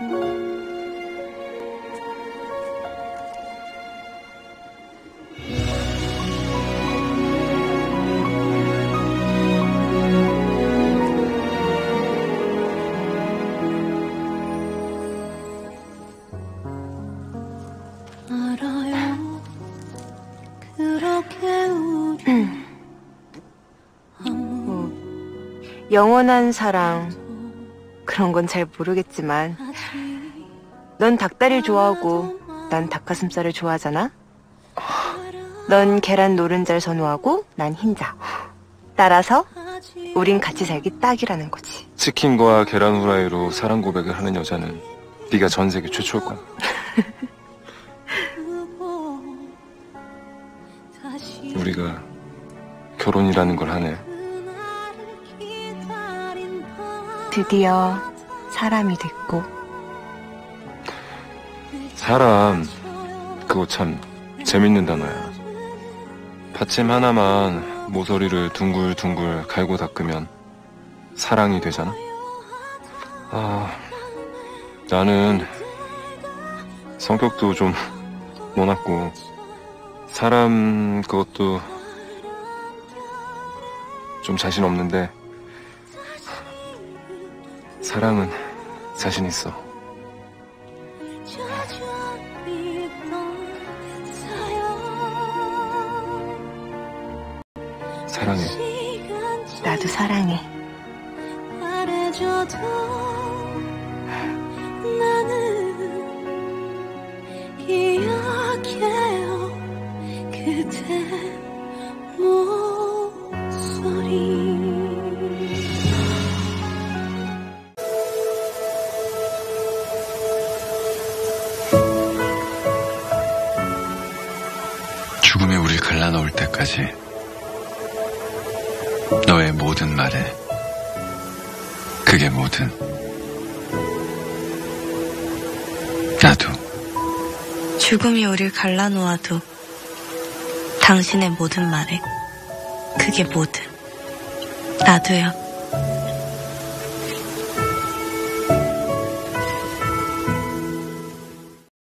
영원한 사랑 그런 건 잘 모르겠지만 넌 닭다리를 좋아하고 난 닭가슴살을 좋아하잖아. 넌 계란 노른자를 선호하고 난 흰자. 따라서 우린 같이 살기 딱이라는 거지. 치킨과 계란 후라이로 사랑 고백을 하는 여자는 네가 전 세계 최초일 거야. 우리가 결혼이라는 걸 하네. 드디어 사람이 됐고. 사람, 그거 참 재밌는 단어야. 받침 하나만 모서리를 둥글둥글 갈고 닦으면 사랑이 되잖아. 나는 성격도 좀 모났고 사람 그것도 좀 자신 없는데 사랑은 자신 있어. 사랑해. 나도 사랑해. 죽음이 우릴 갈라놓을 때까지 너의 모든 말에 그게 뭐든 나도. 죽음이 우릴 갈라놓아도 당신의 모든 말에 그게 뭐든 나도요.